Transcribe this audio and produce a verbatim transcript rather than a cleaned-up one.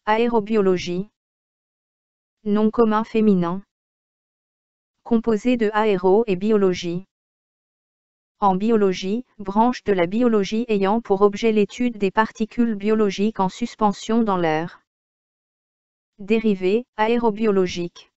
Aérobiologie. Nom commun féminin. Composé de aéro et biologie. En biologie, branche de la biologie ayant pour objet l'étude des particules biologiques en suspension dans l'air. Dérivé, aérobiologique.